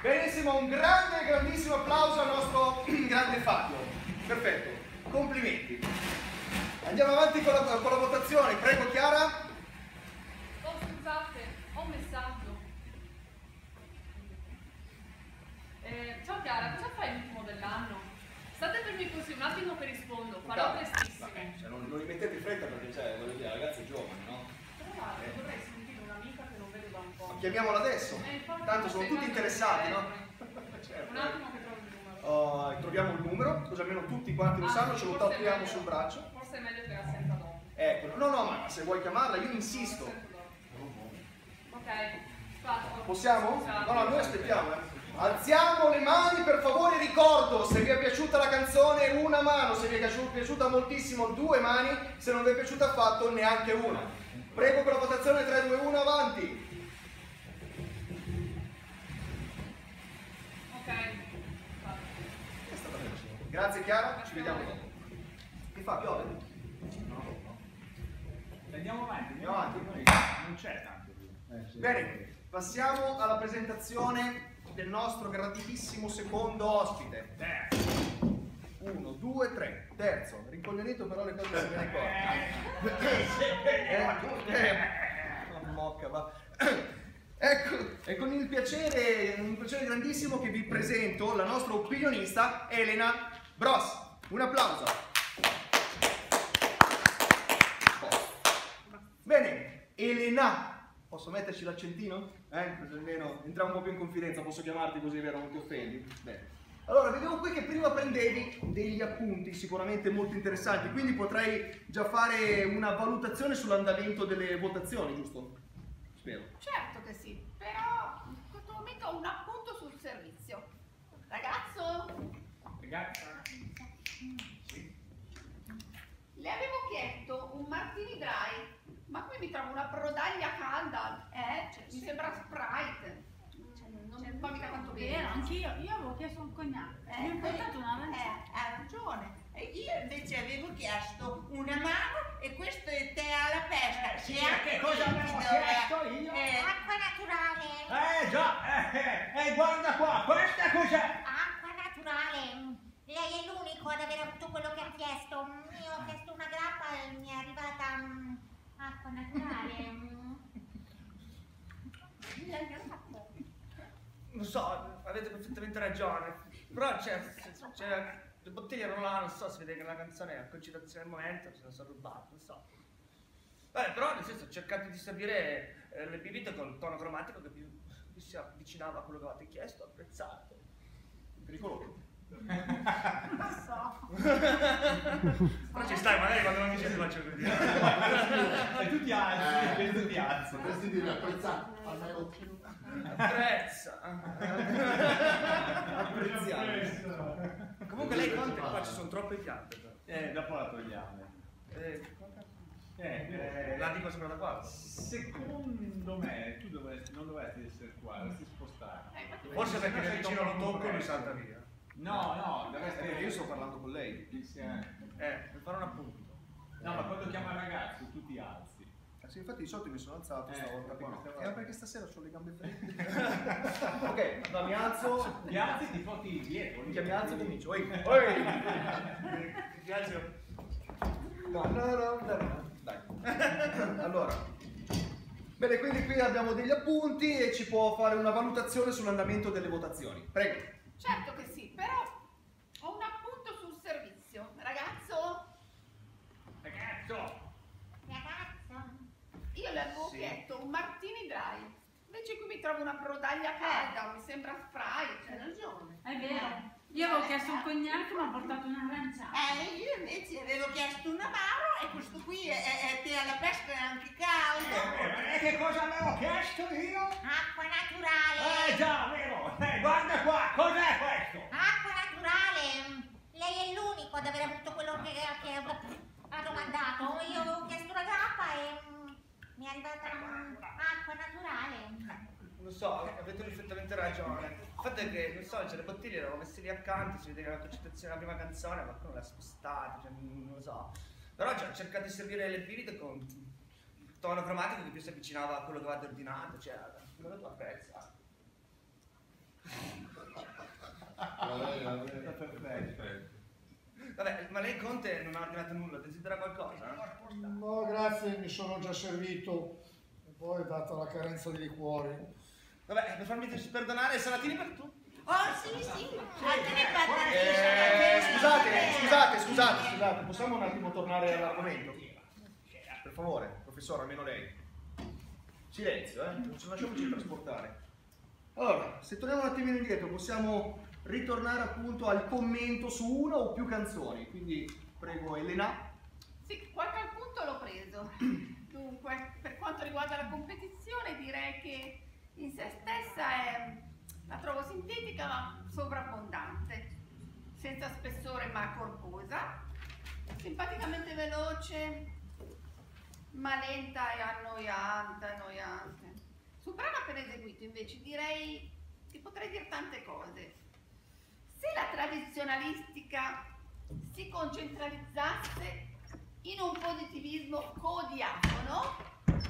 Benissimo, un grande, grandissimo applauso al nostro grande Fabio. Perfetto, complimenti. Andiamo avanti con la votazione. Prego Chiara. Oh, scusate, ho un messaggio. Ciao Chiara, cosa fai l'ultimo dell'anno? State fermi così un attimo che rispondo, farò prestissimo. Cioè, non li mettete in fretta perché, cioè, voglio dire, ragazzi giovani, no? Dovrei sentire un'amica che non vedo da un po'. Ma chiamiamola adesso. Tanto sono tutti interessati, no? Certo. Un attimo che trovo il numero. Troviamo il numero, così almeno tutti quanti lo sanno, ce lo tatuiamo sul braccio. Forse è meglio che la senta dopo. Ecco, no, ma se vuoi chiamarla io insisto. Ok, fatto. Possiamo? No, noi aspettiamo, Alziamo le mani per favore, ricordo, se vi è piaciuta la canzone una mano, se vi è piaciuta moltissimo due mani, se non vi è piaciuta affatto neanche una. Prego per la votazione 3, 2, 1, avanti. Grazie Chiara, ci vediamo dopo. Che fa? Piove? No. Andiamo avanti, non c'è tanto più. Bene, passiamo alla presentazione del nostro graditissimo secondo ospite. 1, 2, 3. Terzo, rincoglionito però le cose se me ne ricordo. Mocca, va. Ecco, è con il piacere, un piacere grandissimo che vi presento la nostra opinionista Elena Bros. Un applauso. Bene, Elena, posso metterci l'accentino? Così almeno entriamo un po' più in confidenza, posso chiamarti così, vero? Non ti offendi? Bene. Allora, vedevo qui che prima prendevi degli appunti sicuramente molto interessanti, quindi potrei già fare una valutazione sull'andamento delle votazioni, giusto? Spero. Certo che sì, però in questo momento ho un appunto sul servizio. Ragazzo? Ragazza? Sì. Le avevo chiesto un martini dry, ma qui mi trovo una brodaglia calda, mi sembra Sprite. Non mi fa mica tanto bene. Anch'io avevo chiesto un cognac, mi ha portato una aranciata. Ha ragione. E io invece avevo chiesto una mano e questo è tè alla pesca. Sì, che cosa avevo chiesto io? Acqua naturale. Già, guarda qua, questa cos'è? Acqua naturale. Lei è l'unico ad aver avuto quello che ha chiesto. Io ho chiesto una grappa e mi è arrivata acqua naturale. Non so, avete perfettamente ragione, però le bottiglie erano là, non so, si vede che la canzone è a concitazione del momento, se ne sono rubato, non so. Però nel senso cercate di servire le bibite con il tono cromatico che più si avvicinava a quello che avete chiesto, apprezzato. Pericoloso. Non so. Però ci stai, magari quando non mi siete faccio così. E tu ti alzi, tu ti alzi. Potresti dire apprezzato. Apprezza. Apprezziamo. Comunque lei quante qua ci sono troppe piante. Dopo la togliamo. La dico sempre da qua. Secondo me tu non dovresti essere qua, dovresti spostare. Forse perché nel vicino lo tocco e mi salta via. No, dovresti. Io sto parlando con lei. Per fare un appunto. No, ma quando chiama il ragazzo tu ti alzi. Sì, infatti di solito mi sono alzato stavolta qua. Perché stasera ho le gambe fredde. Ok, no, mi alzo. Ti alzi e ti fotti dietro. Mi alzo e comincio. Oi. Mi alzo. No. Dai. Allora. Bene, quindi qui abbiamo degli appunti e ci può fare una valutazione sull'andamento delle votazioni. Prego. Certo che sì, però ho un appunto sul servizio. Ragazzo? Io le avevo chiesto un martini dry, invece qui mi trovo una brodaglia calda, mi sembra Sprite. Hai ragione. È vero. Io avevo chiesto un cognac e mi ha portato una aranciata. Io invece avevo chiesto un amaro e questo qui è tè alla pesca e anche caldo. Che cosa avevo chiesto io? Acqua naturale. Già, vero. Guarda qua, cos'è questo? Acqua naturale. Lei è l'unico ad aver avuto quello che ha domandato. Io avevo chiesto una grappa e mi è arrivata acqua naturale. Non so, avete perfettamente ragione. Il fatto è che, non so, le bottiglie erano messe lì accanto, si vede che la concitazione della prima canzone, ma come l'ha spostata, cioè, non lo so. Però cercate di servire le bibite con il tono cromatico che più si avvicinava a quello che avete ordinato, cioè, quello che tu apprezzi. Perfetto. Vabbè, ma lei Conte non ha ordinato nulla, desidera qualcosa? No, grazie, mi sono già servito. E poi, data la carenza di liquori. Vabbè, per farmi perdonare, salatini per tu. Oh, sì, sì. Altre patatine. Scusate, possiamo un attimo tornare all'argomento? Per favore, professore, almeno lei. Silenzio, lasciamoci trasportare. Allora, se torniamo un attimino indietro, possiamo ritornare appunto al commento su una o più canzoni. Quindi, prego Elena. Sì, qualche appunto l'ho preso. Dunque, per quanto riguarda la competizione, direi che in se stessa la trovo sintetica ma sovrabbondante, senza spessore ma corposa, simpaticamente veloce ma lenta e annoiante. Sul brano appena eseguito invece direi che potrei dire tante cose. Se la tradizionalistica si concentralizzasse in un positivismo codiafono,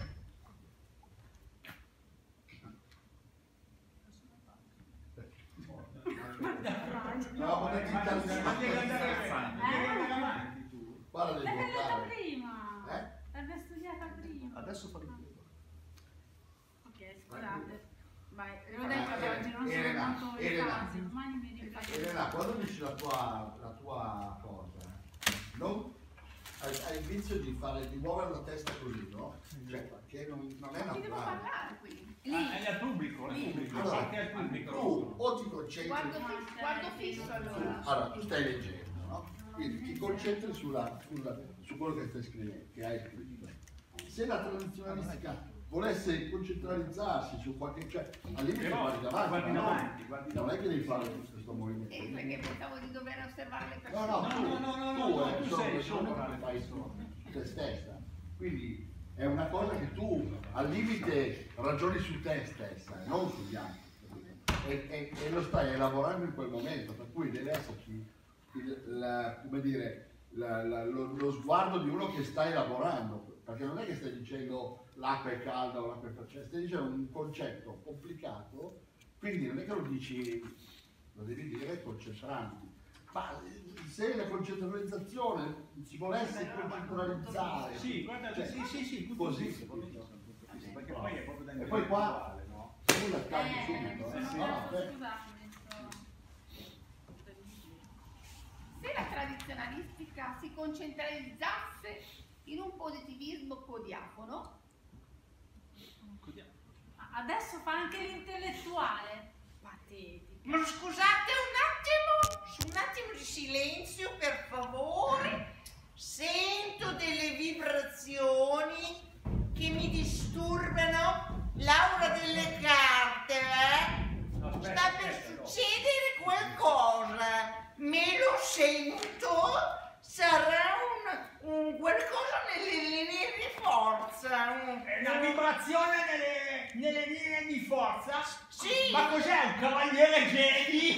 No, devi andare avanti tu. Guarda, devi L'hai letta guardare. prima. Eh? L'hai studiata prima. Adesso fa il prego. Ok, scusate. Vai, l'ho detto che oggi non sono Elena, molto le Elena. fasi, ormai mi riprendo. Elena, quando dici la tua cosa, non hai il vizio di muovere la testa così, no? Cioè, che non è chi devo naturale. parlare qui? È al pubblico, Allora, anche al pubblico. tu o ti concentri. Quando fisso allora? Allora, tu stai leggendo, no? Quindi ti concentri su quello che stai scrivendo, che hai scritto. Se la tradizionalistica volesse concentralizzarsi su qualche, cioè al limite Però, guardi davanti, guardi ma davanti. non è che devi fare tutto questo movimento. Perché pensavo di dover osservare le persone. No, tu tu sei solo sopra che fai su te stessa. Quindi è una cosa che tu al limite ragioni su te stessa, non sugli altri. E lo stai elaborando in quel momento, per cui deve esserci lo sguardo di uno che sta elaborando, perché non è che stai dicendo l'acqua è calda o l'acqua è fredda, cioè stai dicendo un concetto complicato, quindi non è che lo dici, lo devi dire concentrandoti. Ma se la concentralizzazione si volesse concentralizzare, Sì, guarda, cioè, sì, tutto così, perché poi è proprio da e poi qua intellettuale, no? tu la cambi subito, sono No, no, scusate. Se la tradizionalistica si concentralizzasse in un positivismo codiafono, Adesso fa anche l'intellettuale. Patetico. Ma scusate un attimo di silenzio per favore. Sento delle vibrazioni che mi disturbano l'aura delle carte, Sta per succedere qualcosa. Me lo sento. Sarà un qualcosa nelle linee di forza. Una vibrazione nelle linee di forza? Sì. Ma cos'è, un cavaliere Jedi?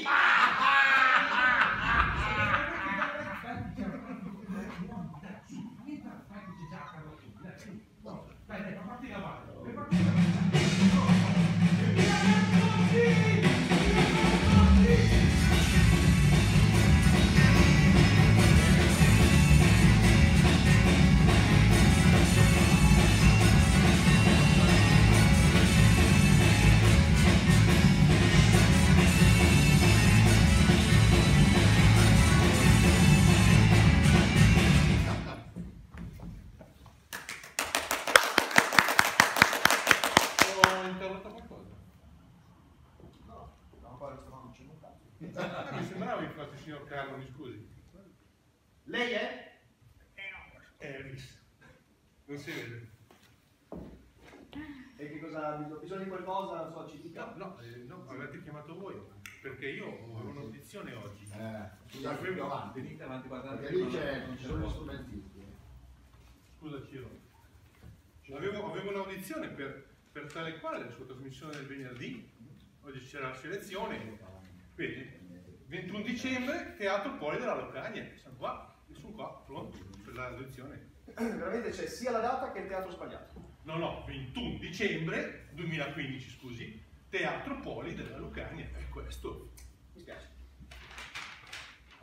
Ho interrotto qualcosa? Mi sembrava infatti, signor Carlo, mi scusi. Lei è? Elvis. Non si vede. E che cosa ha bisogno di qualcosa? Non so, ci dica. No, avete chiamato voi, perché io avevo un'audizione oggi. Scusate, più avanti. Venite avanti, guardate. Perché lì ci sono gli strumentisti. Scusa Ciro. Avevo un'audizione per tale quale la sua trasmissione del venerdì. Oggi c'era la selezione. Vedi, 21 dicembre, Teatro Poli della Lucania. Sono qua, pronto per l'audizione. Veramente c'è sia la data che il teatro sbagliato. No, 21 dicembre 2015, scusi, Teatro Poli della Lucania. È questo. Mi spiace.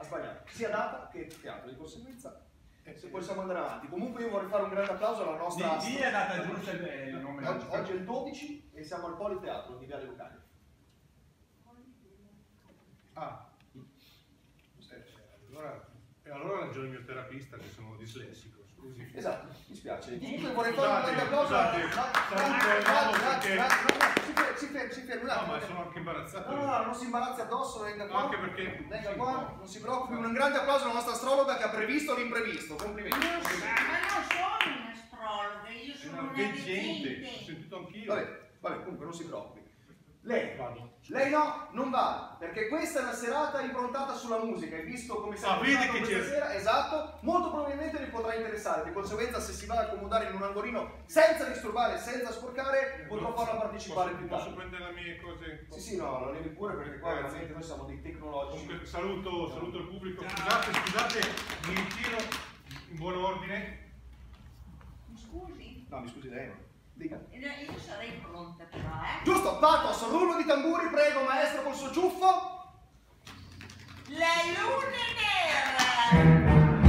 sia data che teatro, di conseguenza se possiamo andare avanti. Comunque io vorrei fare un grande applauso alla nostra... Dì la data giusta e il nome. Oggi è il 12 e siamo al Politeatro di Viale Lucania. Ah, allora ha ragione il mio terapista che sono dislessico, scusi. Esatto, mi spiace. Comunque vorrei fare un grande applauso si fermi un No, attimo. ma sono anche imbarazzato. No, non si imbarazzi addosso, venga qua. Anche perché... Venga qua, non si preoccupi. Un grande applauso alla nostra astrologa che ha previsto l'imprevisto. Complimenti. Ma non sono un'astrologa, io sono una veggente, veggente. ho sentito anch'io. Vabbè, comunque non si preoccupi. Lei no, non va, perché questa è una serata improntata sulla musica e visto come si è vede che questa c'è... sera, esatto, molto probabilmente vi potrà interessare, di conseguenza se si va ad accomodare in un angolino senza disturbare, senza sporcare, potrò farla partecipare più tardi. Posso prendere le mie cose? Sì, no, lo levi pure perché qua veramente noi siamo dei tecnologici. Comunque, saluto il pubblico, scusate, mi ritiro in buon ordine. Mi scusi? No, mi scusi lei. Dica. Io sarei pronta però, Giusto, pathos, rullo di tamburi, prego maestro col suo ciuffo. La luna nera!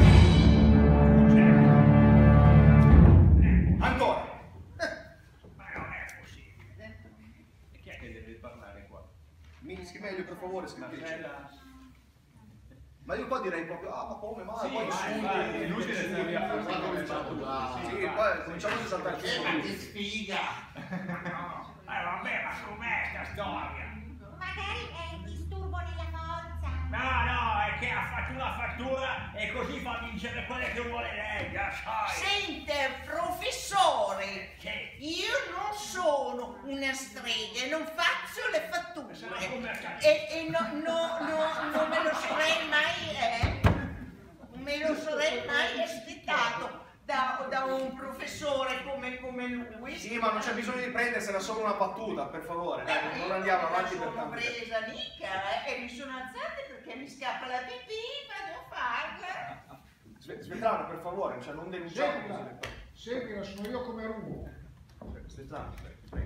Ancora. Ma non è possibile. E chi è che deve parlare qua? Mischi meglio per favore, scrittrice. Ma io qua direi proprio, ma come mai? Sì, Poi è inutile stare via a Ma cominciamo già. Sì, poi cominciamo a saltare Ma che sfiga! Vabbè, ma com'è sta storia? Magari è un disturbo nella forza. No, è che ha fatto una fattura e così fa vincere quelle che vuole lei, già sai. Sente, professore, Che? io non sono una strega e non faccio le fatture. Se no come accade? E non me lo sarei mai, non me lo sarei mai aspettato da un professore come lui. Sì, ma non c'è bisogno di prendersela solo una battuta, per favore. Dai, non andiamo avanti per Non tanto. sono presa mica, e mi sono alzata perché mi scappa la pipì, vado a farla. Svetlana, per favore, cioè non denunciamo così. Senti, sono io come rubo. Svetlana, prego.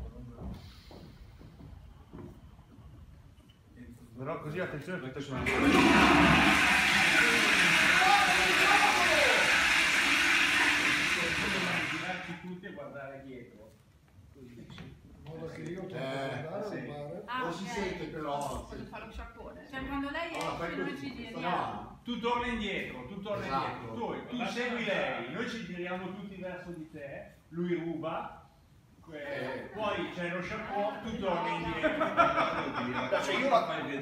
Però così attenzione perché sono... Girarci tutti e guardare dietro. In modo che io possa andare a rubare. Non si sente però. Voglio fare un sciacquone. Cioè quando lei Allora, fai esce noi così, ci questa giriamo. no. Tu torna indietro, Esatto. Tu segui lei, noi ci giriamo tutti verso di te, lui ruba, poi c'è lo sciacquone, tu torni indietro. Cioè io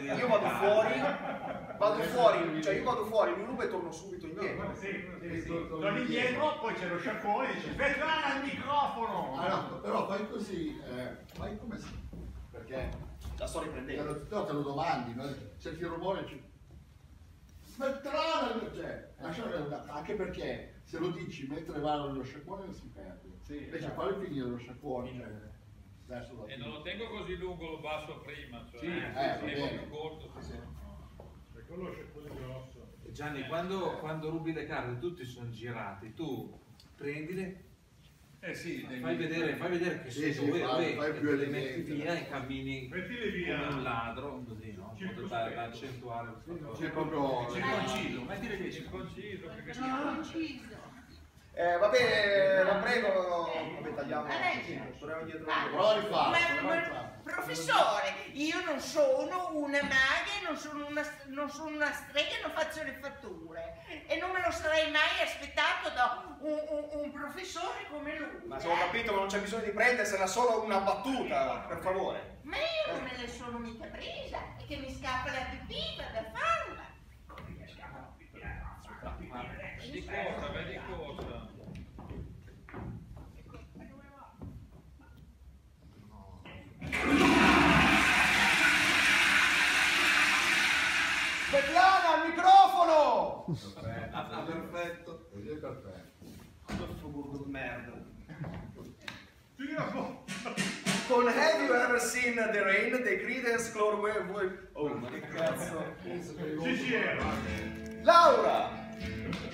vado fuori, lui ruba e torno subito indietro. Sì. Torni indietro, poi c'è lo sciacquone e dice Svetlana al microfono! Ah no, però fai così, fai come se... Perché La sto riprendendo. te lo domandi, no? Senti il rumore e Svetlana, cioè, anche perché se lo dici mentre va nello sciacquone non si perde. Sì, Invece esatto. fai finire lo sciacquone. Adesso E non lo tengo così lungo, lo basso prima, cioè Sì, va tengo bene. più corto. Quello è sciacquone grosso. Gianni, quando rubi le carte tutti sono girati, tu prendile, Sì, fai vedere che sei Sì, dove, fai più le metti elegante. via e cammini Mettile via. come un ladro, così, no? In modo da accentuare questa cosa. C'è proprio... circonciso, mettile via Circonciso, perché Conciso. Va bene, la prego. Vabbè, tagliamo. Torniamo indietro. Prova a rifarlo, prova a Ma, rifarlo. professore, io non sono una maga, non sono una strega, non faccio le fatture e non me lo sarei mai aspettato da un professore come lui. Ma se ho capito, non c'è bisogno di prendersela, solo una battuta, per favore. Ma io non me le sono mica presa, è che mi scappa la pipì, vado a farla. di corsa, vai di corsa. Svetlana, al microfono! Perfetto. Così è perfetto. Questo burro di merda. Tira Con Have You Ever Seen the Rain dei Creedence Clearwater. Oh, ma che cazzo? Ci si era. Laura!